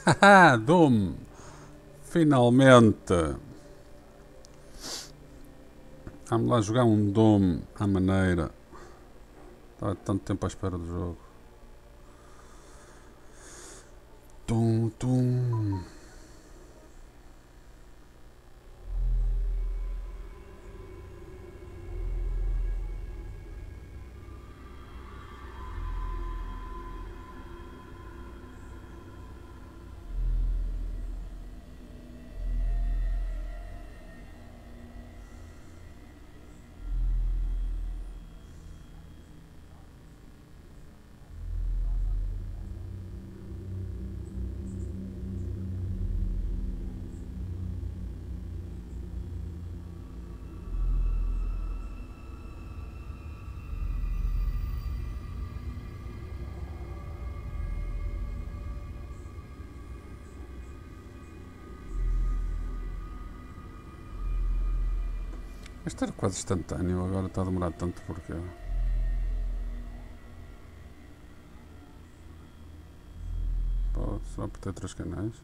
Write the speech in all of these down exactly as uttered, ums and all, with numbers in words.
Haha, Doom! Finalmente! Vamos lá jogar um Doom à maneira. Estava tanto tempo à espera do jogo. Tum, tum. Isto era quase instantâneo, agora está a demorar tanto porque. Pô, só por ter três canais.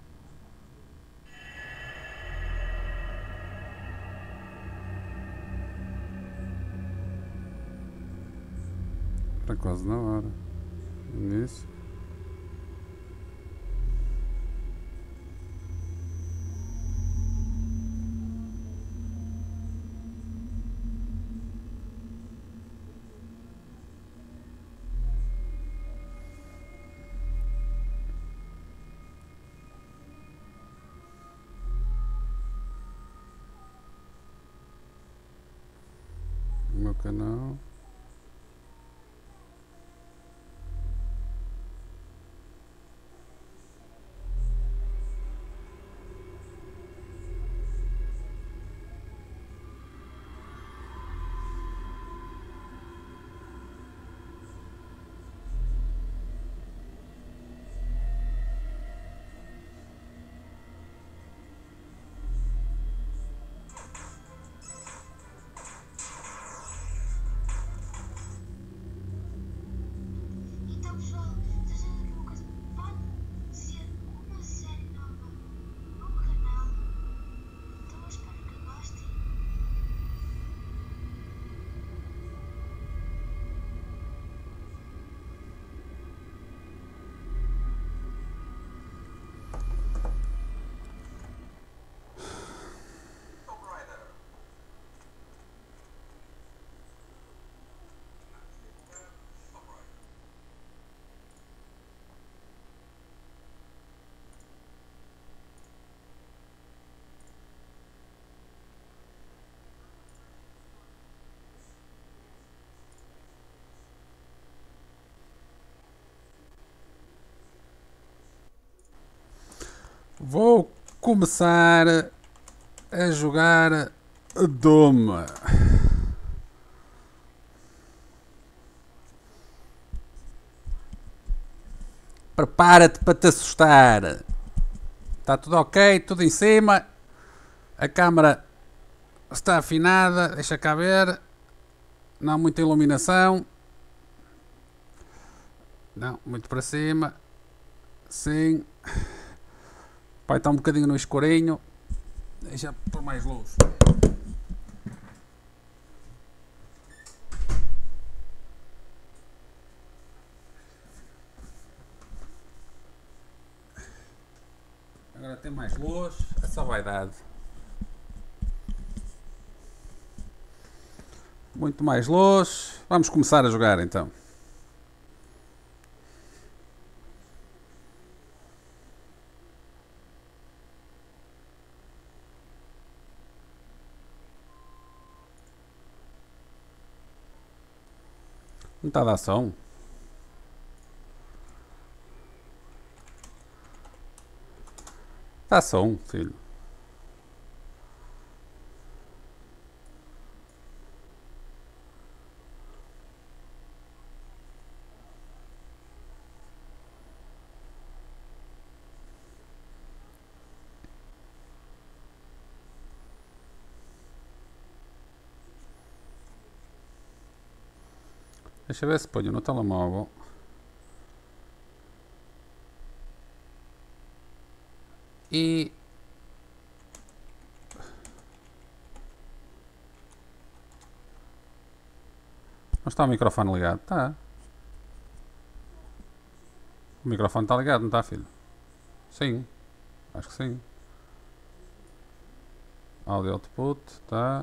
Era quase na hora. Início. O meu canal. Então, pessoal, estás a dizer uma coisa? Pode ser uma série nova no canal. Então, eu espero que gostem. Vou começar a jogar Doom. Prepara-te para te assustar. Está tudo ok, tudo em cima. A câmera está afinada, deixa cá ver. Não há muita iluminação. Não, muito para cima. Sim. Pai, está um bocadinho no escurinho. Deixa por mais luz. Agora tem mais luz. É só vaidade. Muito mais luz. Vamos começar a jogar então. Não está a dar som? Está som, filho. Deixa eu ver se ponho no telemóvel. E... Não está o microfone ligado? Está. O microfone está ligado, não está, filho? Sim. Acho que sim. Audio output, está.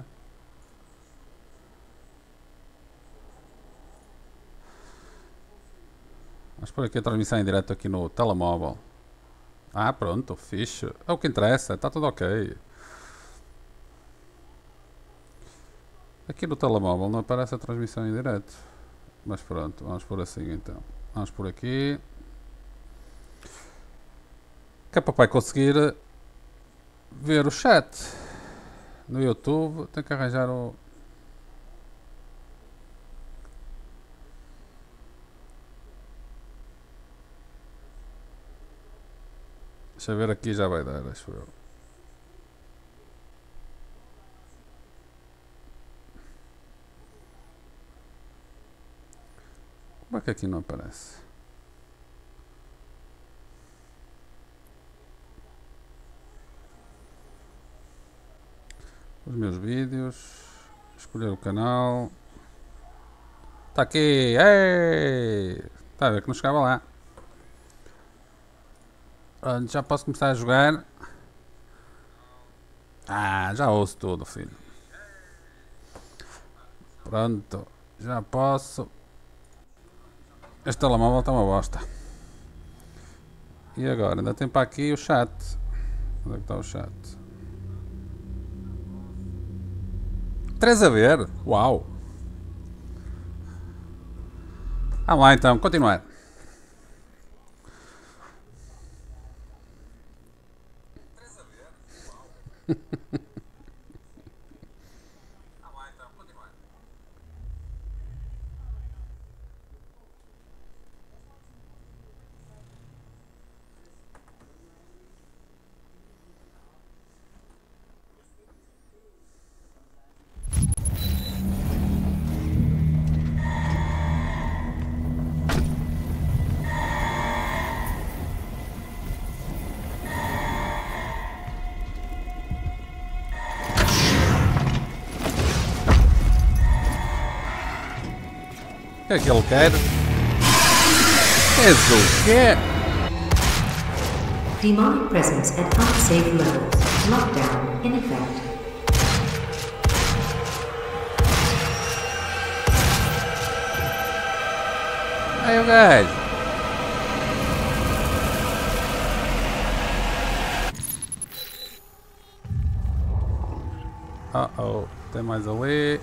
Vamos por aqui a transmissão em direto aqui no telemóvel. Ah, pronto, fixe. É o que interessa, está tudo ok. Aqui no telemóvel não aparece a transmissão em direto. Mas pronto, vamos por assim então. Vamos por aqui. Que é para o pai conseguir ver o chat. No YouTube tem que arranjar o... Deixa eu ver aqui, já vai dar, acho eu. Como é que aqui não aparece? Os meus vídeos. Escolher o canal. Está aqui! Ei! Está a ver que não chegava lá. Pronto, já posso começar a jogar. Ah, já ouço tudo, filho. Pronto, já posso. Este telemóvel está uma bosta. E agora? Ainda tem para aqui o chat. Onde é que está o chat? Três a ver? Uau! Vamos lá então, continuar. Três a ver? Uau! Vamos lá então, continuar. O que é que ele quer? És o quê? Demonic presence at unsafe levels. Lockdown in effect. Aí o gajo. Uh oh, tem mais ali.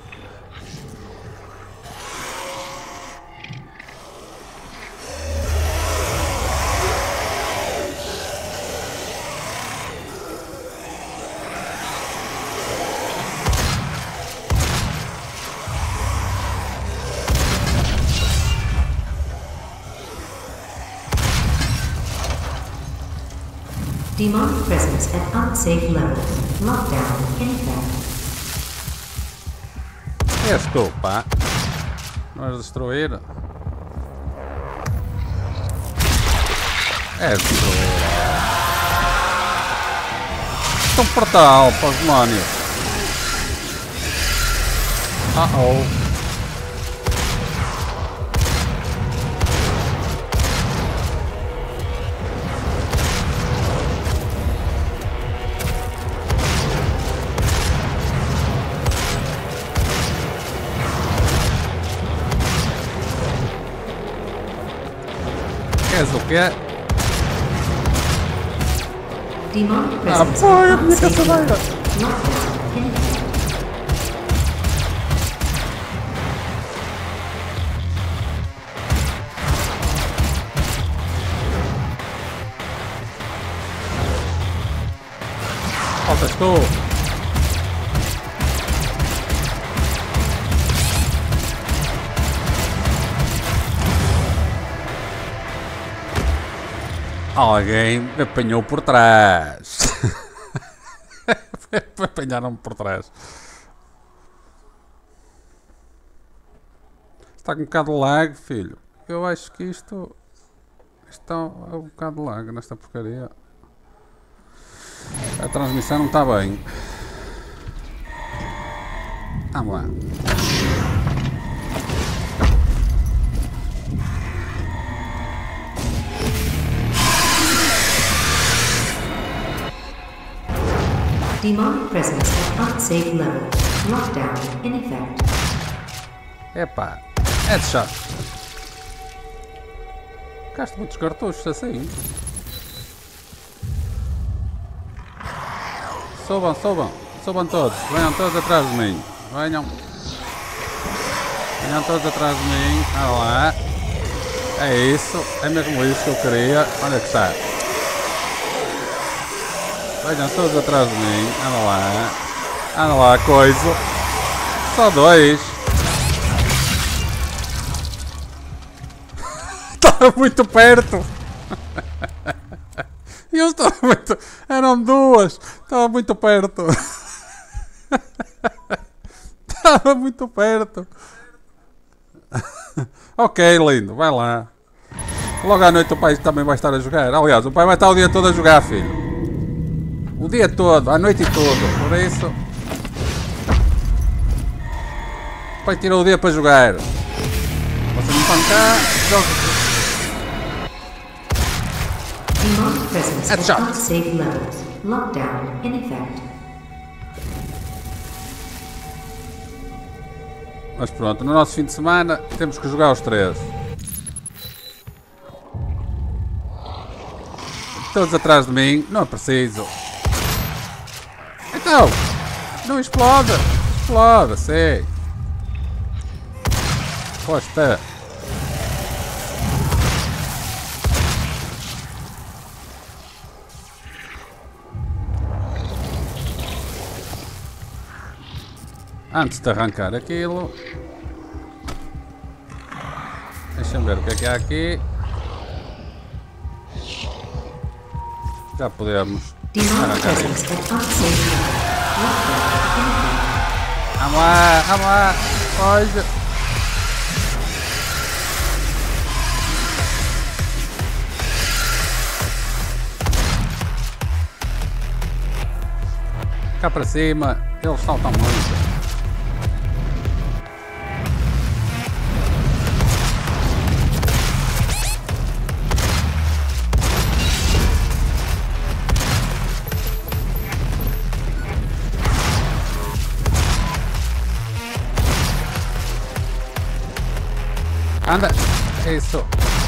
Demonic presence at unsafe levels. Lockdown in effect. És tu, pá. Não és destruir. És destruir. Isto é um portal para os demónios. Uh oh. Queres o quê? Demonic Ah, presence pô, at a minha unsafe caçadeira. levels. Lockdown in effect. Faltas tu. Alguém me apanhou por trás. Apanharam-me por trás. Está com um bocado de lag, filho. Eu acho que isto... Isto está um bocado de lag nesta porcaria. A transmissão não está bem. Vamos lá. Demonic presence at unsafe level. Lockdown in effect. Epá, é de chato. Gasto muitos cartuchos assim. Subam, subam, subam todos. Venham todos atrás de mim. Venham. Venham todos atrás de mim. Olha lá. É isso. É mesmo isso que eu queria. Onde é que está? Venham todos atrás de mim. Anda lá. Anda lá, coisa. Só dois. Estava muito perto. Eu estava muito... Eram duas. Estava muito perto. Estava muito perto. Ok, lindo. Vai lá. Logo à noite o pai também vai estar a jogar. Aliás, o pai vai estar o dia todo a jogar, filho. O dia todo, à noite e tudo. Por isso... O pai tirou o dia para jogar. Vocês não estão cá. Jogo. Demonic presence at Headshot. unsafe levels. Lockdown in effect. Mas pronto, no nosso fim de semana temos que jogar os três. Todos atrás de mim, não é preciso. Então, não explode. Explode, sei. Posta. Antes de arrancar aquilo, deixa-me ver o que é que há aqui. Já podemos Demonic arrancar presence isto. at unsafe level. Lockdown in effect. Vamos lá, vamos lá, foge. Cá para cima, eles saltam muito. Anda! Isso!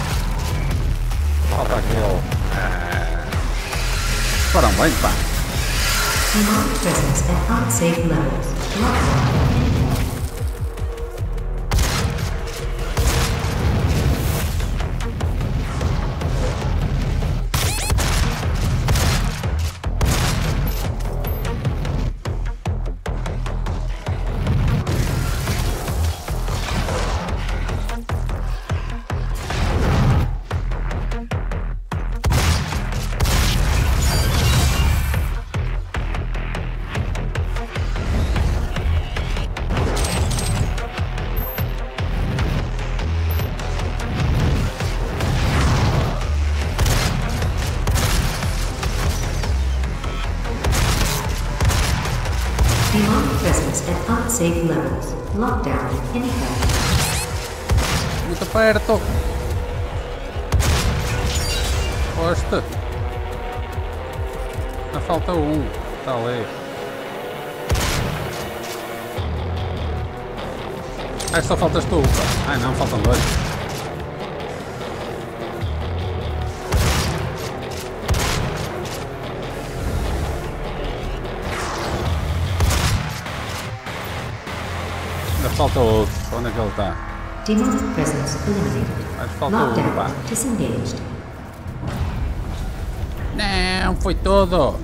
Falta aquele. Ah. Foram bem, pá! Demonic presence at unsafe levels. Lockdown in effect. Demonic presence at unsafe levels. Lockdown in effect. Muito perto! Posta! Ainda falta um. Está ali. Ah, só faltas tu, pá. Ai não, faltam dois. Ainda falta outro. Onde é que ele está? Demonic presence eliminated. Mas falta um, pá. Lockdown disengaged. Não, foi todo!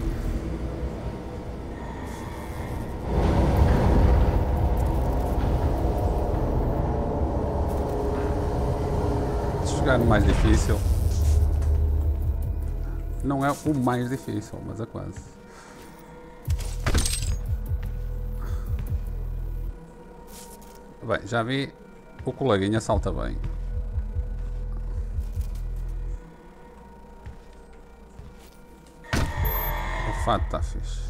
Se jogar no mais difícil. Não é o mais difícil, mas é quase. Bem, já vi. O coleguinha salta bem. O fato está fixe.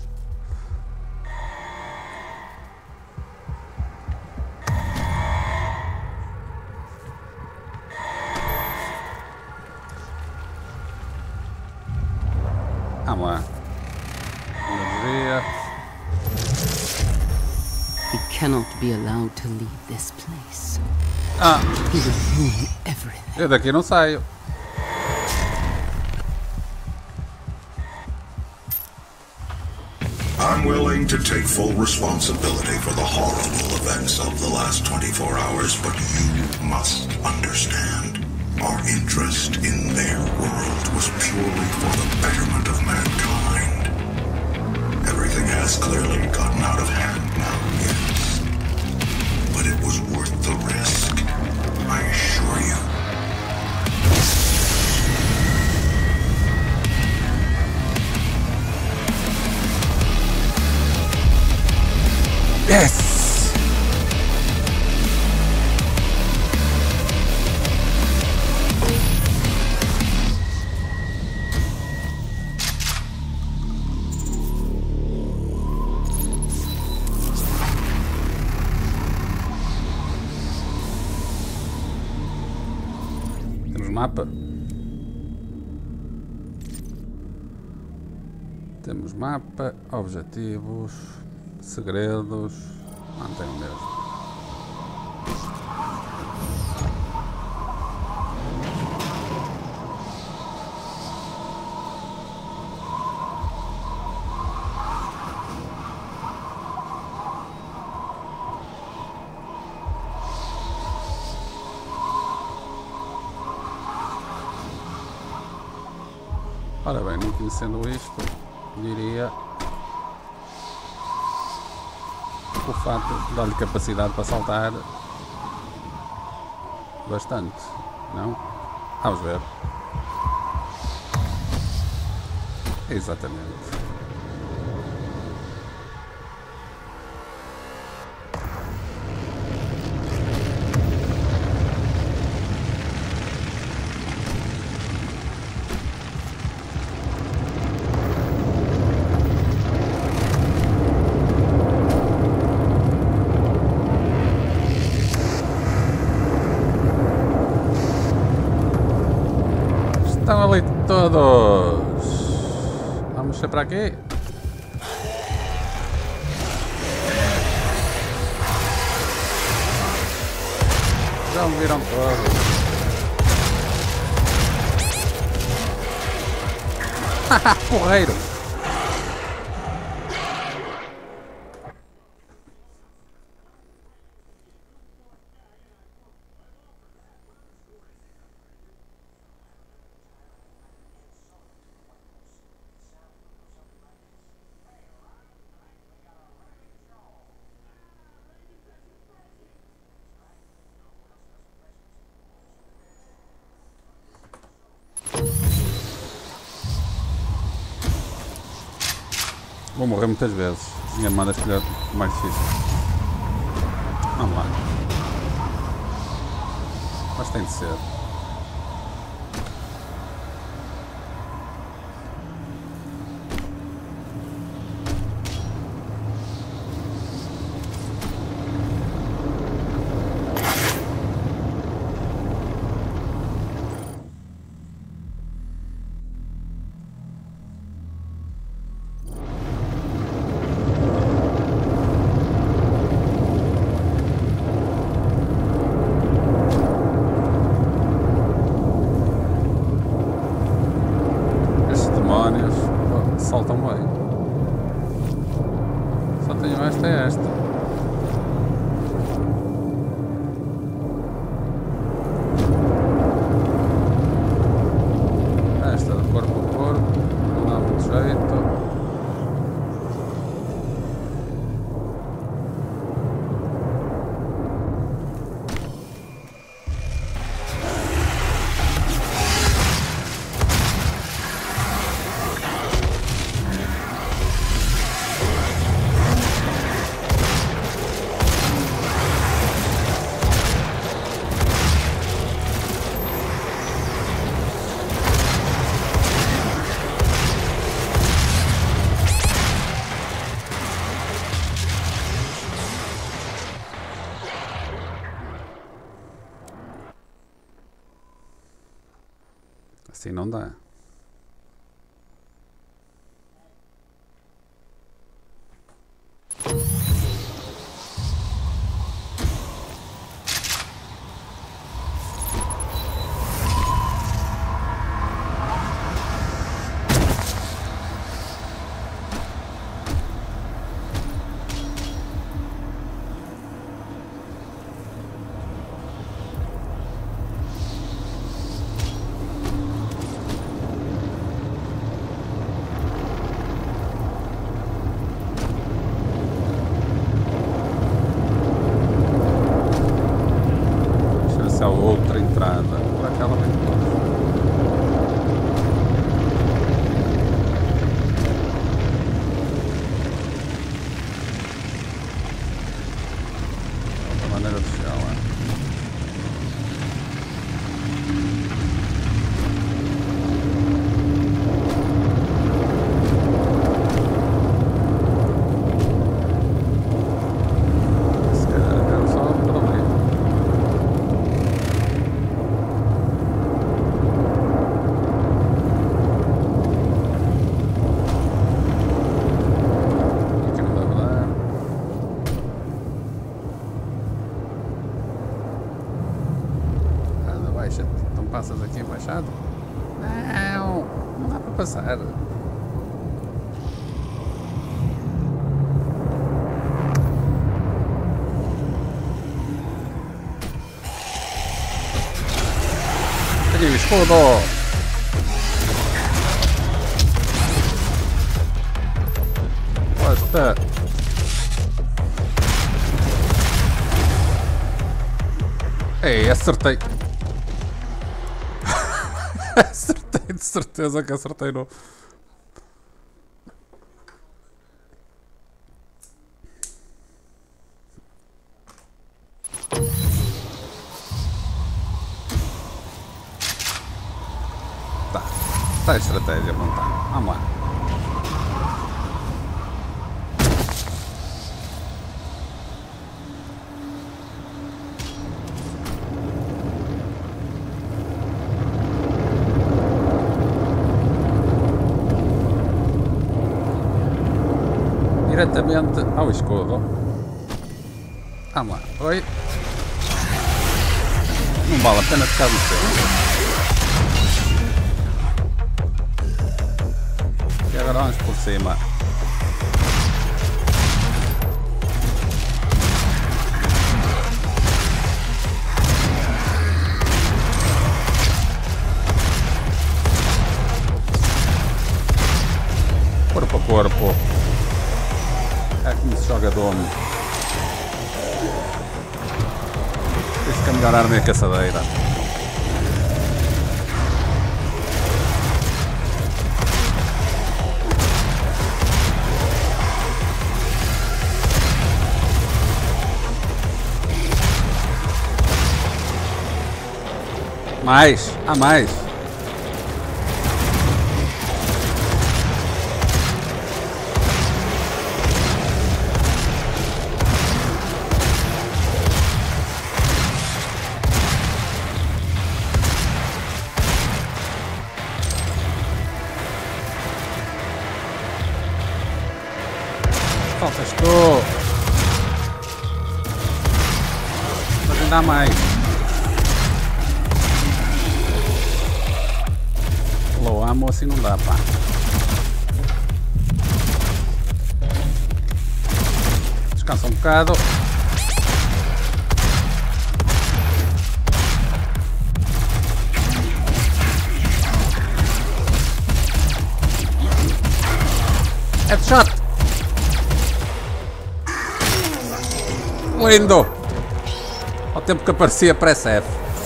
Vamos lá. Energia. He cannot be allowed to leave this place. Ah, He will ruin everything. eu daqui não saio. I'm willing to take full responsibility for the horrible events of the last twenty-four hours, but you must understand. Our interest in their world was purely for the betterment of mankind. Everything has clearly gotten out of hand now, yes. But it was worth the risk, I assure you. Yes! Temos mapa. Temos mapa, objetivos, segredos. Mantém o mesmo. Ora bem, não conhecendo isto, diria o fato dá-lhe capacidade para saltar bastante, não? Vamos ver. Exatamente. Estão ali todos. Vamos ser para aqui. Já me viram todos. Haha, porreiro. Vou morrer muitas vezes. Minha manda escolher o mais difícil. Vamos lá. Mas tem de ser. Saltam bem. Só tenho esta e esta. Esta de corpo a corpo. Não dá muito jeito. Assim não dá. A outra entrada por aquela aventura. Outra maneira de chegar lá. Se calhar era só por ali. Então passas aqui embaixado? Não, não dá para passar. Aqui o escudo. Basta. Ei, acertei. Acertei, de certeza que acertei no... Tá, tá a estratégia montada. Vamos lá. Diretamente ao escudo. Vamos lá. Oi. Não vale a pena ficar no centro. E agora vamos por cima. Corpo a corpo. É como se joga domo. Isso que é melhor arma é a caçadeira. Mais, há mais. Faltas tu. Mas ainda há mais. Low ammo assim não dá, pá. Descansa um bocado. Headshot! Lindo! Ao tempo que aparecia, press F.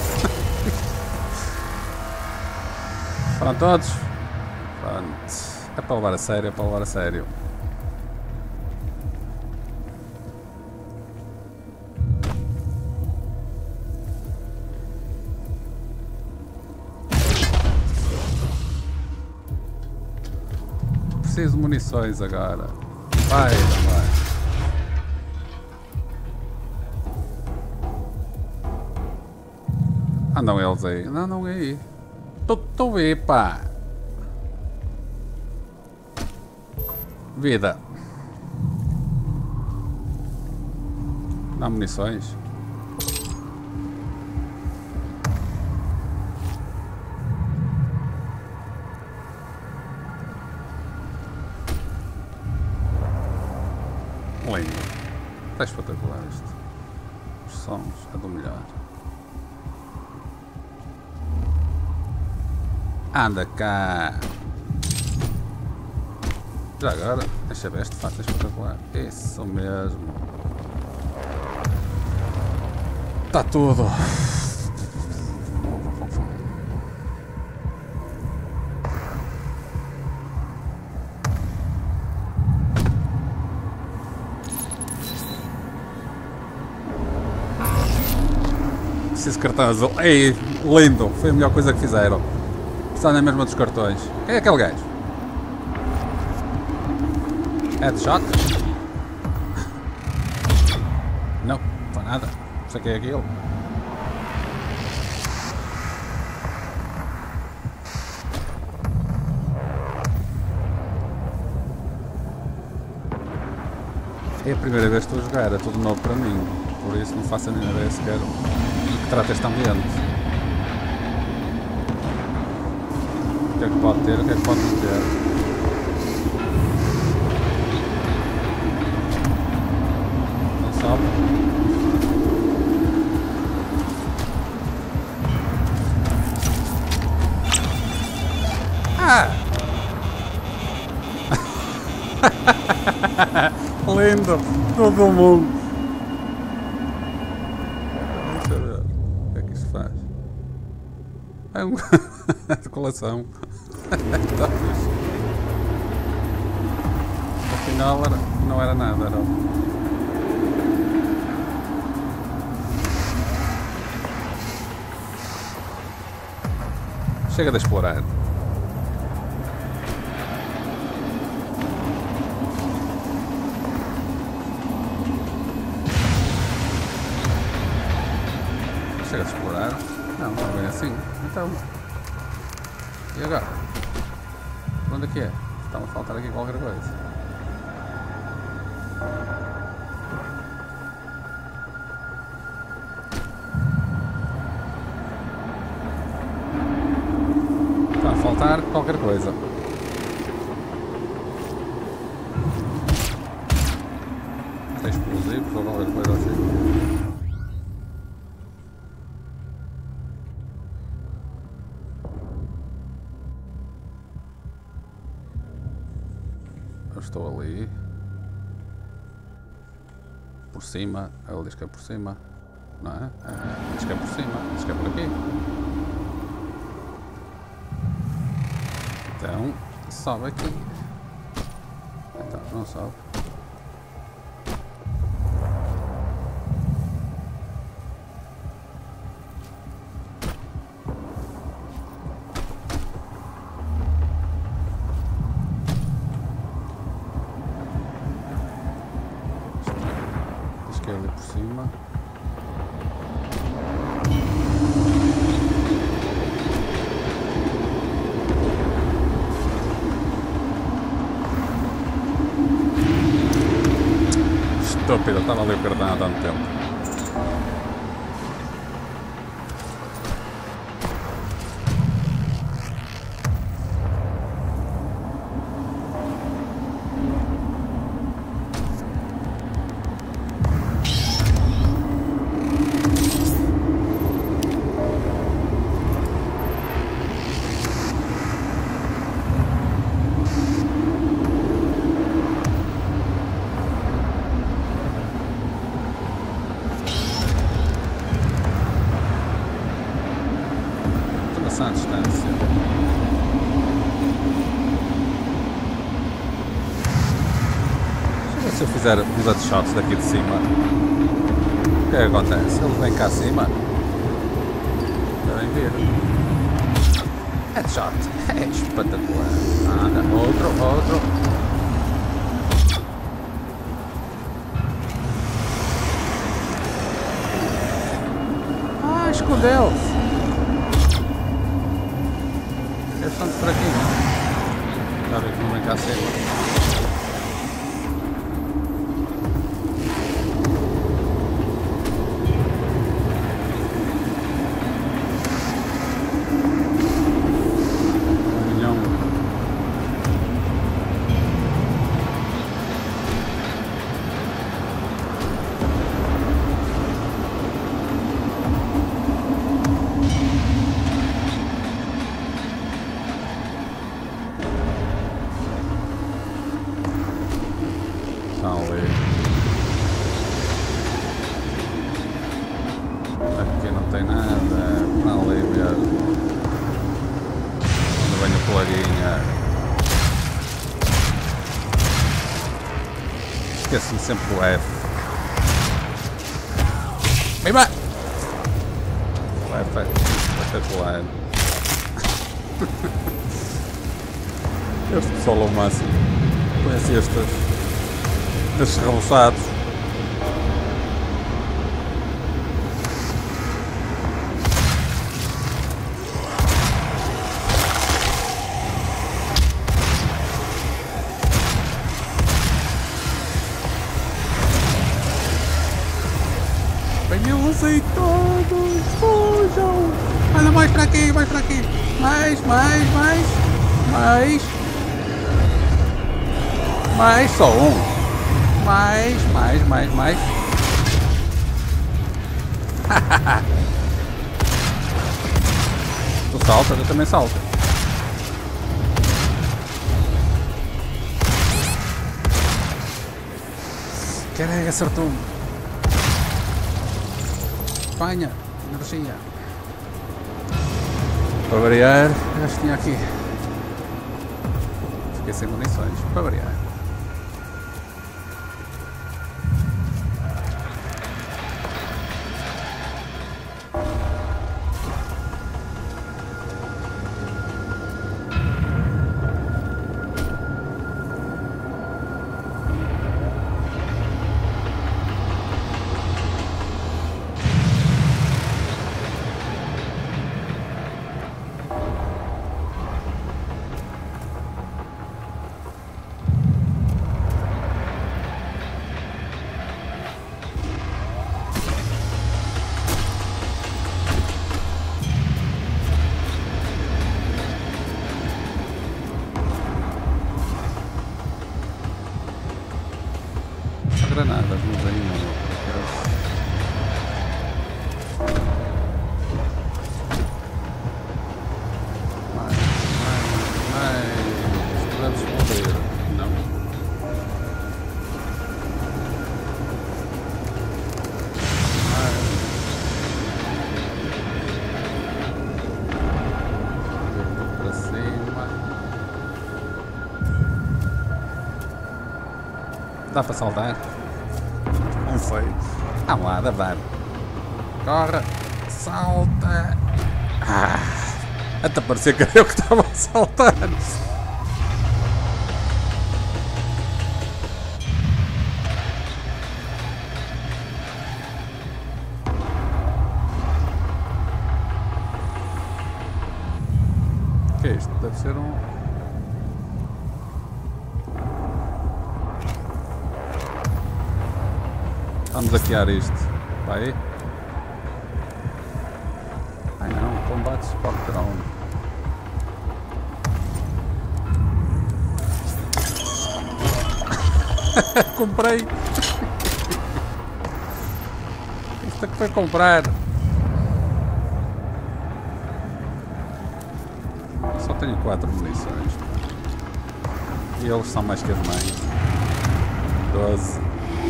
Foram todos? Pronto. É para levar a sério, é para levar a sério. Preciso de munições agora. Vai, vai. Andam eles aí. Não, não é aí. Estou a ver, pá. Vida. Dá munições. Lindo. Está espetacular isto. Os sons é do melhor. Anda cá. Já agora, deixa ver, este fato é espetacular. Isso mesmo. Está tudo. Preciso de cartão azul. Ei, lindo. Foi a melhor coisa que fizeram. Está na mesma dos cartões. Quem é aquele gajo? Headshot? Não, não foi nada. Não sei quem é aquilo. É a primeira vez que estou a jogar, é tudo novo para mim. Por isso não faço a minha ideia sequer de que trata este ambiente. O que é que pode ter, o que é que pode não ter? Não sabe? Ah! Lindo! Todo mundo! Deixa eu ver. O que é que isso faz? É um... de colação. Afinal era, não era nada, era. Chega de explorar. Chega de explorar. Não, não é bem assim. Então. E agora? Onde é que é? Está-me a faltar aqui qualquer coisa. Está a faltar qualquer coisa. Tem explosivos ou qualquer coisa assim. Eu estou ali. Por cima. Ele diz que é por cima. Não é? É, diz que é por cima. Diz que é por aqui. Então, sobe aqui. Então, não sobe. Diz que é ali por cima. Estúpido, estava ali o cartão há tanto tempo. A distância. Deixa eu ver se eu fizer uns headshots daqui de cima. O que é que acontece? Eles vêm cá acima. Devem vir. Headshot. É espetacular. Anda, outro, outro. Ah, escondeu-se. Eles estão por aqui, não? Já vi que não vem cá cedo. Aqui não tem nada, para ali mesmo. Onde vem a plaguinha. Esqueço-me sempre do F. Viva! O F é espetacular. Este pessoal ao máximo. Conhece estes, estes rebuçados. Venham aí todos, fujam! Olha, mais para aqui, mais para aqui! Mais, mais, mais! Mais! Mais, só um! Mais, mais, mais, mais! Tu saltas, eu também salto! Caralho, acertou-me! Espanha, energia. Para variar, acho que tinha aqui. Fiquei sem munições, para variar. Granadas, não vem não. Mais, mais, mais. Podemos poder. Não. Mais. Tudo para cima. Dá para saltar? Não sei. Ah lá, dá dar. Corre, salta. Ah, até parecia que era eu que estava a saltar. O que é isto? Deve ser um... Vamos hackear isto. Vai. Ai não, combate support drone. Comprei. Isto é que foi comprar. Só tenho quatro munições. E eles são mais que as mães. doze.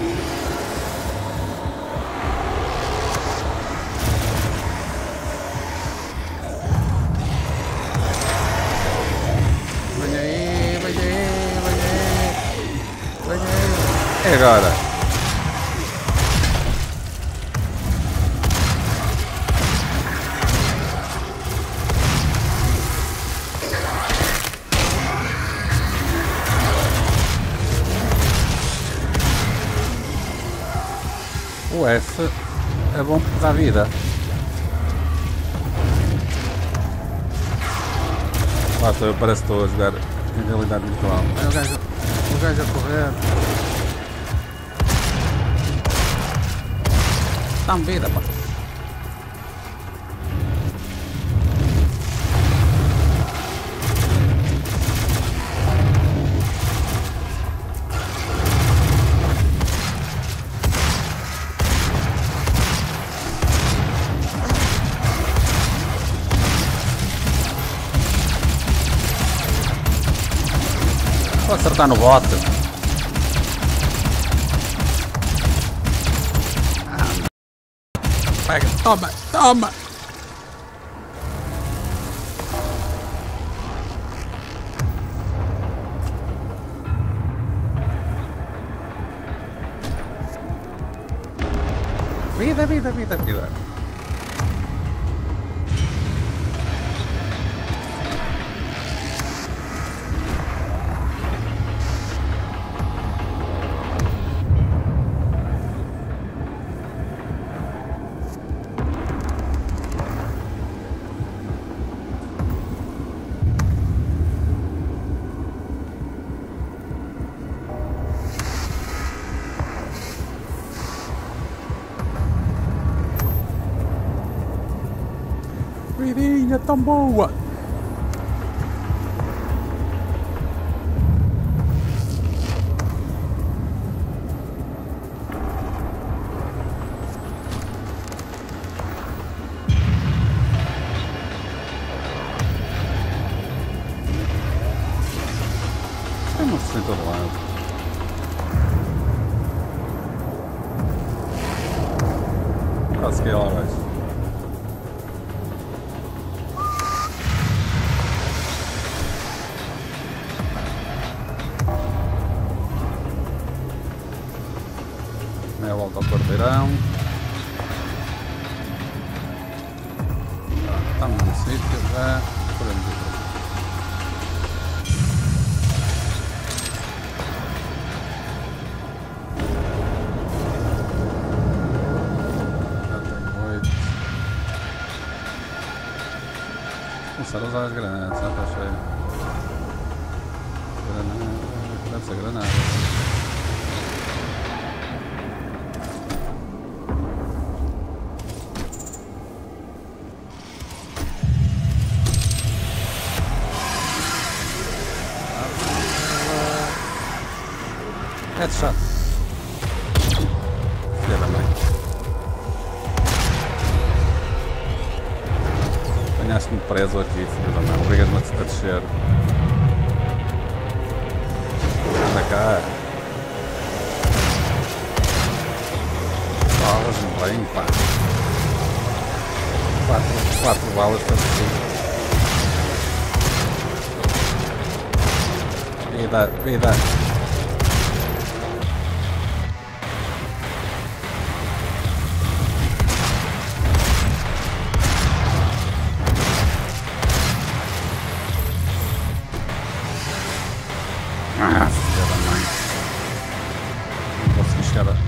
E agora? O F é bom porque dá vida. Lá estou, parece que estou a jogar em realidade virtual. É o gajo, o gajo a correr. Dá-me vida, pá. Vou acertar no bote. Ah, pega, toma, toma. Vida, vida, vida, vida. Vidinha tão boa! Tem monstros em todo lado. Quase que é lá abaixo. Meia volta ao quarteirão. Ah, estamos no sítio, já podemos ir para aqui. Já tenho oito. Começar a usar as granadas, já está cheio. Granada, deve ser granada. Headshot. Filha da mãe. Apanhaste-me preso aqui, filha da mãe. Obrigas-me a descer. Anda cá. Balas-me bem, pá. Quatro, quatro balas para descer. Vida, vida. Ah, filha da mãe. Não consegui chegar a...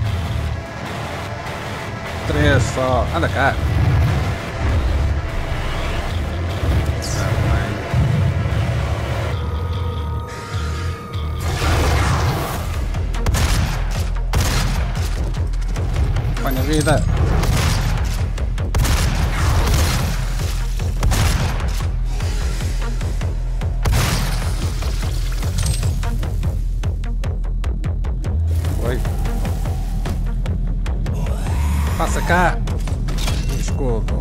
Três só. Anda cá. Filha da mãe. Apanha vida. Passa cá, escudo.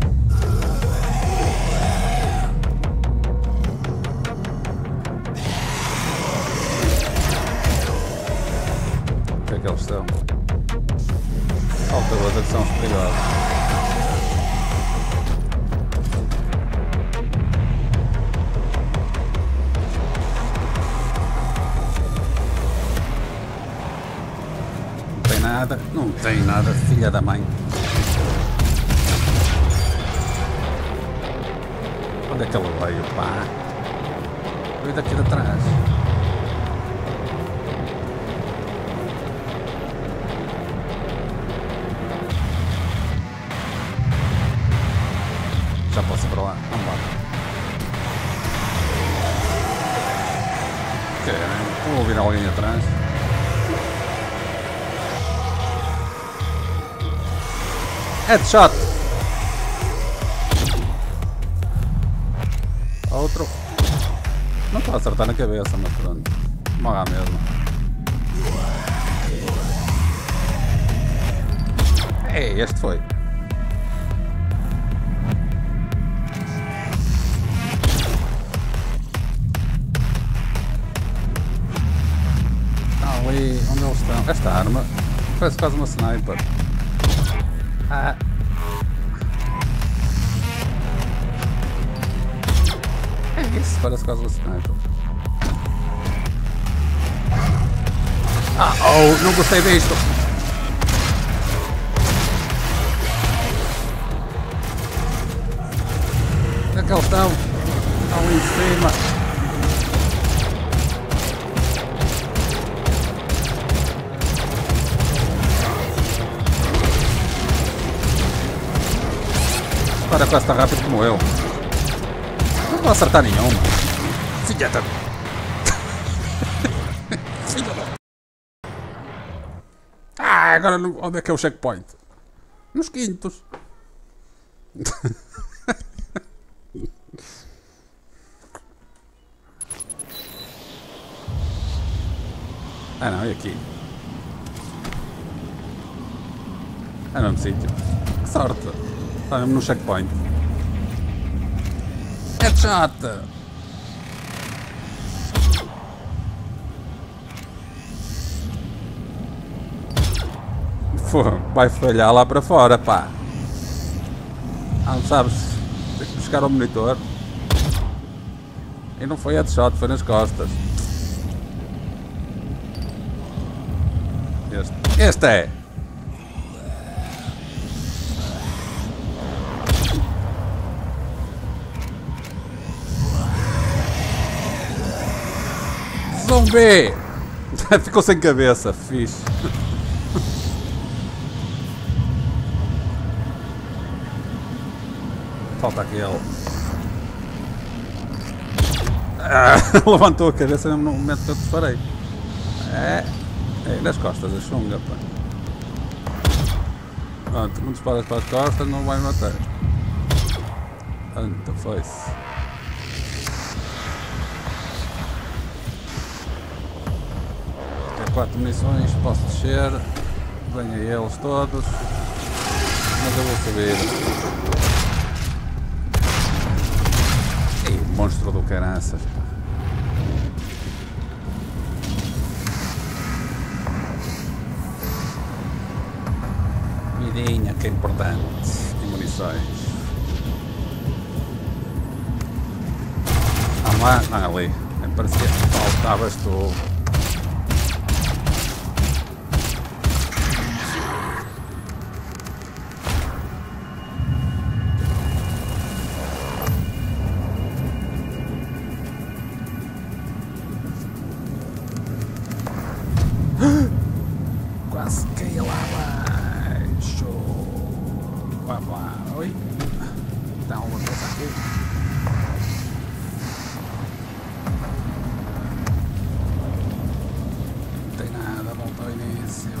O que é que eles são? Saltadores que são os perigosos. Nada, não tem nada, filha da mãe. Onde é que ele veio, pá? Veio daqui de trás. Já posso ir para lá, vamos lá. Que vou ouvir alguém atrás. Headshot! Outro. Não estou a acertar na cabeça, mas pronto. Morre à mesma. Ei, este foi. Ah, ali, onde eles estão? Esta arma parece quase uma sniper. Ah. É isso, parece quase uma sniper. Ah, oh, não gostei disto. Onde é que eles estão? Ali em cima. Para quase tão rápido como eu. Não vou acertar nenhuma. Filha da... Filha da... Ah, agora não... onde é que é o checkpoint? Nos quintos. Ah não, e aqui? É no mesmo sítio. Que sorte! Está mesmo no checkpoint. Headshot! Pô, vai falhar lá para fora, pá. Ah, não sabes? Tens que buscar o monitor. E não foi headshot, foi nas costas. Este, este é! Zumbi! Ficou sem cabeça, fixe. Falta aquele. Ah, levantou a cabeça mesmo no momento que eu disparei. É, é nas costas, a chunga, pá. Pronto, não disparas para as costas, não vai matar. Pronto, foi-se. Tem quatro munições, posso descer. Venha eles todos. Mas eu vou subir. Monstro do caraças. Vidinha, que é importante. E munições. Vamos lá. Ah, ali. Parecia que faltavas tu. Quase caí lá abaixo. Vamos lá. Oi. Tem alguma coisa aqui? Não tem nada. Volta ao início.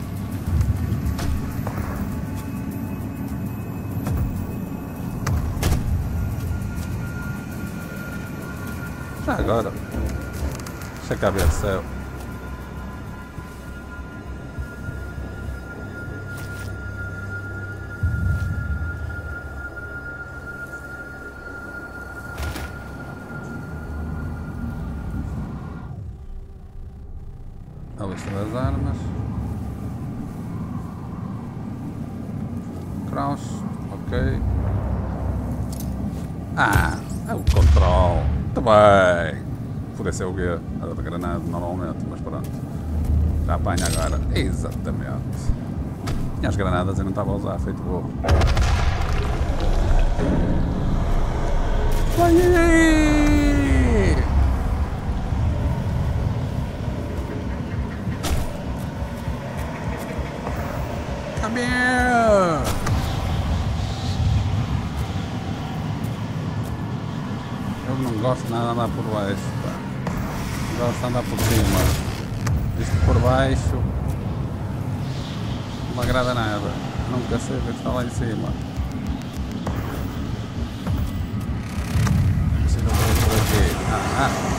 Já agora. Deixa cá ver o céu. A lista das armas. Cross, ok. Ah, é o control. Muito bem. Podia ser o quê? Era de granada normalmente, mas pronto. Já apanha agora. Exatamente. Tinha as granadas e não estava a usar, feito burro. Vai aí! Come here! Eu não gosto nada de andar por baixo, pá. Gosto de andar por cima. Isto por baixo. Não me agrada nada. Nunca sei o que está lá em cima. Se não vou por aqui. Ah, ah.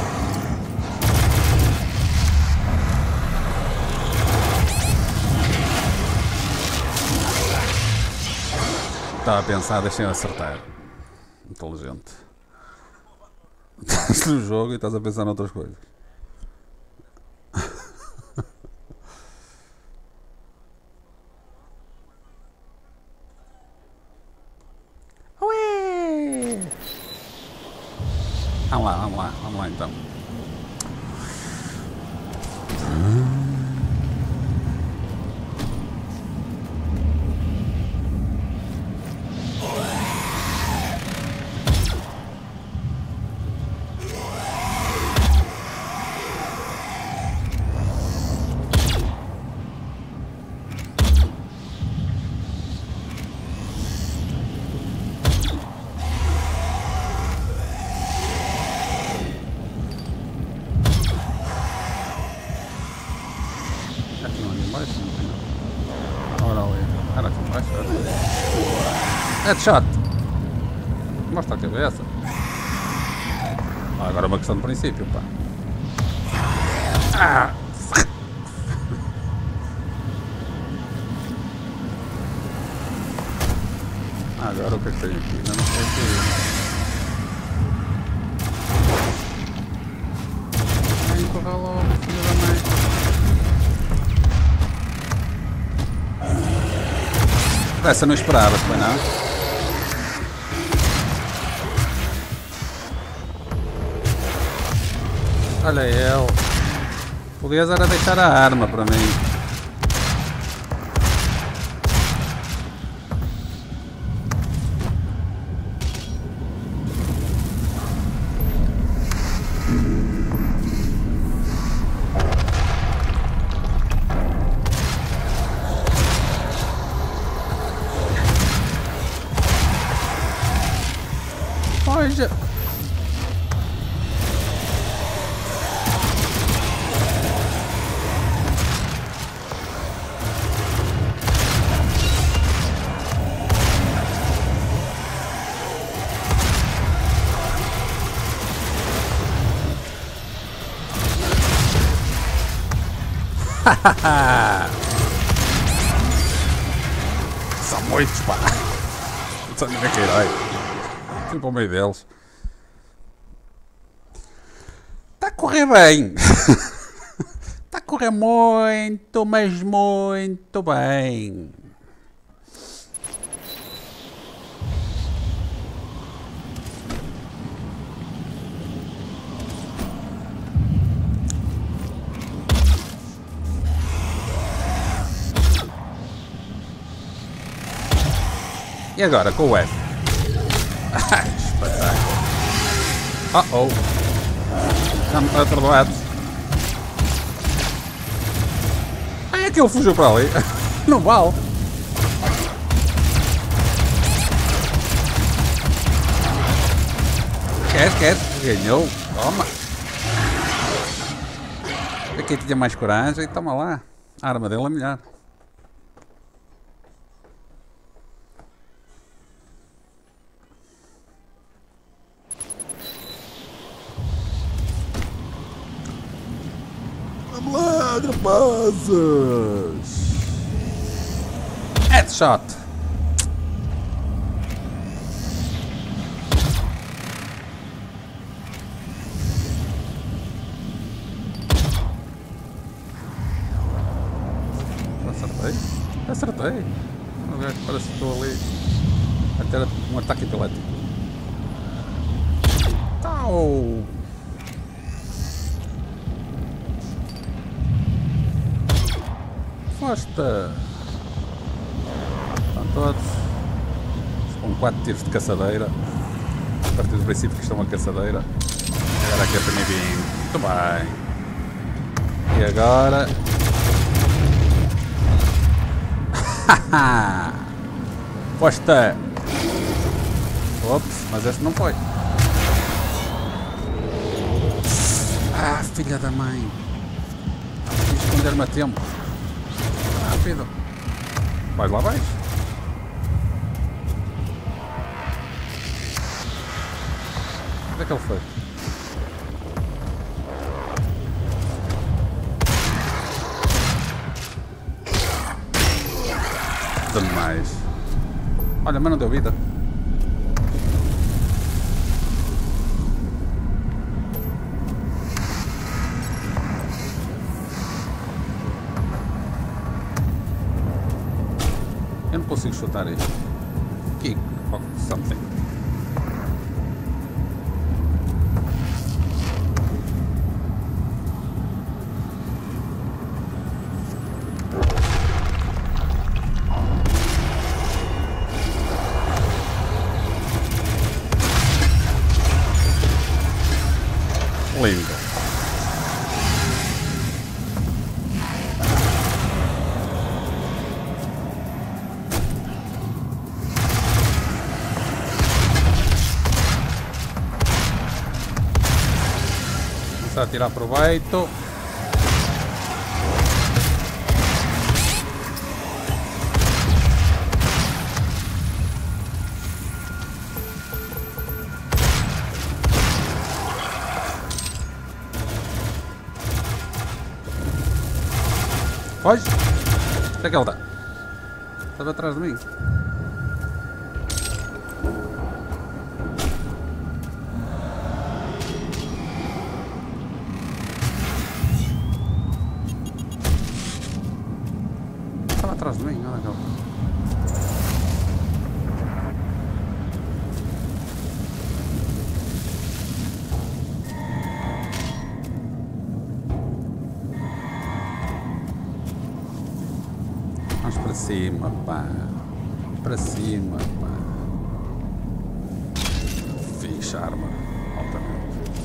Estava a pensar, deixem-me acertar. Inteligente. Estás no jogo e estás a pensar noutras coisas. Ué! Vamos lá, vamos lá, vamos lá então. Headshot! Mostra a cabeça. Ah, agora é uma questão de princípio, pá. Ah. Agora o que é que tem aqui? Ainda não sei o que é. Empurrar logo, filho da mãe. Essa não esperava, foi não? Olha ele. Podias era deixar a arma para mim. Olha. São muitos, pá. Não sei nem que herói. Fui para o meio deles. Está a correr bem. Está a correr muito, mas muito bem. E agora com o F? Espetáculo. Oh oh. Já me está atordoado. Ah, é que ele fugiu para ali. Não vale. Quer, quer. Ganhou. Toma. Aqui tinha mais coragem. Toma lá. A arma dele é melhor. Vamos lá, rapazes! Headshot! Acertei? Acertei! Parece que estou ali a ter um ataque epilético. Tau! Fosta! Estão todos com quatro tiros de caçadeira. A partir do princípio que isto é uma caçadeira. Agora aqui é para mim bem. Muito bem. E agora. Fosta! Ops, mas este não foi. Ah, filha da mãe. Vou esconder-me a tempo. Rápido. Vais lá, vais. Onde é que ele foi? Demais. Olha, mas não deu vida. Eu não consigo chutar isto. Kick or something. Lindo. Começar a tirar proveito. Foge! Onde é que ele está? Estava atrás de mim. Estava atrás de mim, olha aquele. Vamos para cima, pá. Para cima, pá. Fixe arma. Altamente.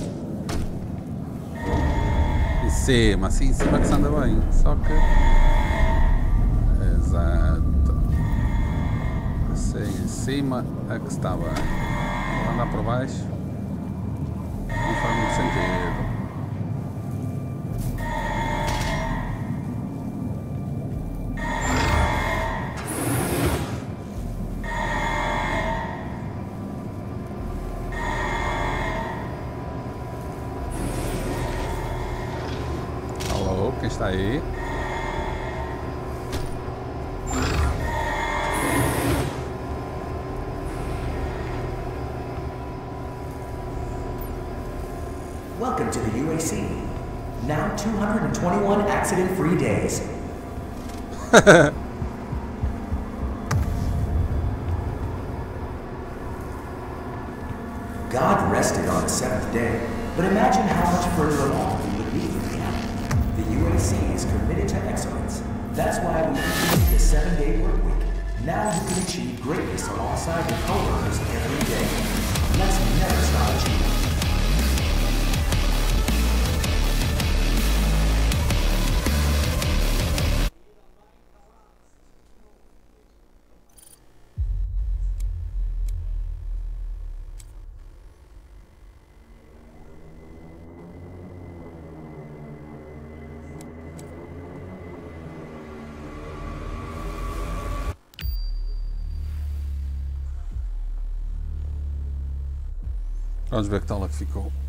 Em cima, assim em cima que se anda bem. Só que... Exato. Assim em cima é que se está bem. Vou andar por baixo. Não faz muito sentido. Quem está aí? Welcome to the U A C. Now two hundred twenty-one accident-free days. God rested on the seventh day, but imagine how much further along we would be from the end. The U A C is committed to excellence. That's why we introduced the seven-day work week. Now you can achieve greatness alongside your coworkers every day. Let's never stop achieving. Vamos ver que tal é que ficou.